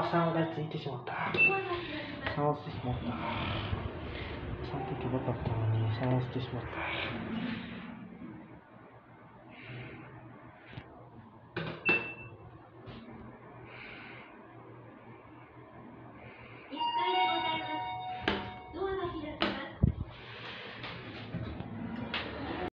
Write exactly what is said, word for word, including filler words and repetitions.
さんがついてしまった。さんを捨ててしまった。さんとけばよかったのにさんを捨ててしまった。